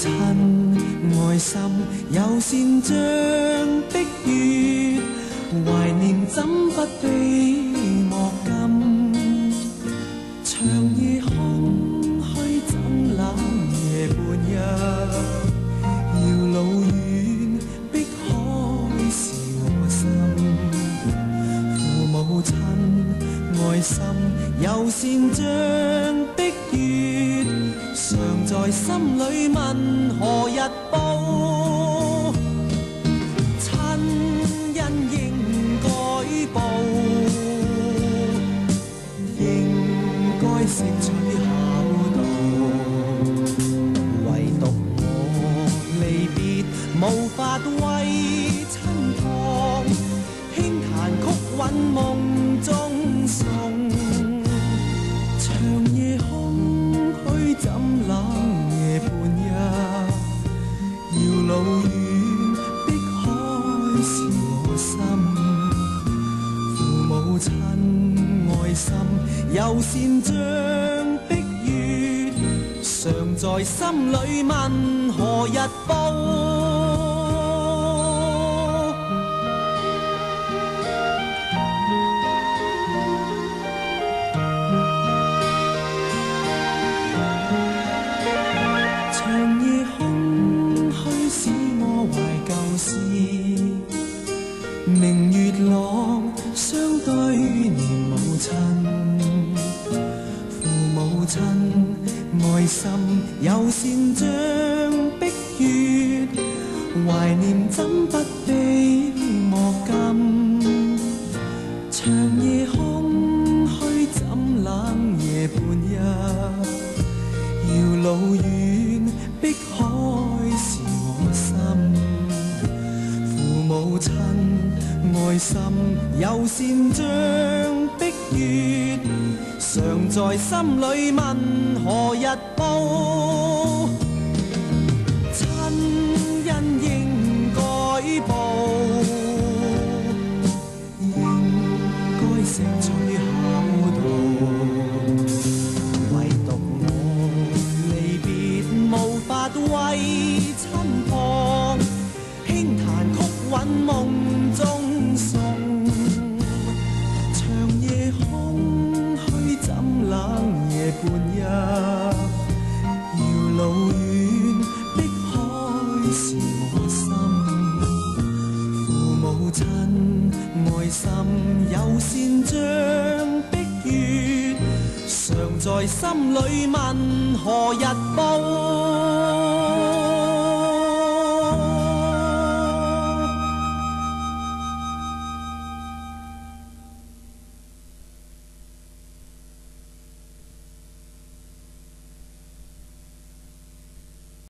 親愛心友善像碧月，懷念怎不悲莫禁。長夜空虛怎冷夜半日，遙路遠碧海是我心。父母親愛心友善像碧月，常在心裏問何日報。親恩應該報，應該識取孝道。唯獨我離別無法為親旁，輕彈曲韻夢中送。長夜空虛怎冷夜半日，遙路遠碧海是我心。父母親愛心友善像碧月，常在心裏問何日報。明月朗相對念母親，父母親愛心友善像碧月，懷念怎不悲莫禁。長夜空虛怎冷夜半日，遙路遠碧海是我心。父母親愛心友善像碧月，常在心裏問何日報。親恩應該報，應該識取孝道。唯獨我離別無法為親旁，輕彈曲韻夢中送。長夜空虛怎冷夜半日，遙路遠碧海是我心。父母親愛心友善像碧月，常在心裏問何日報。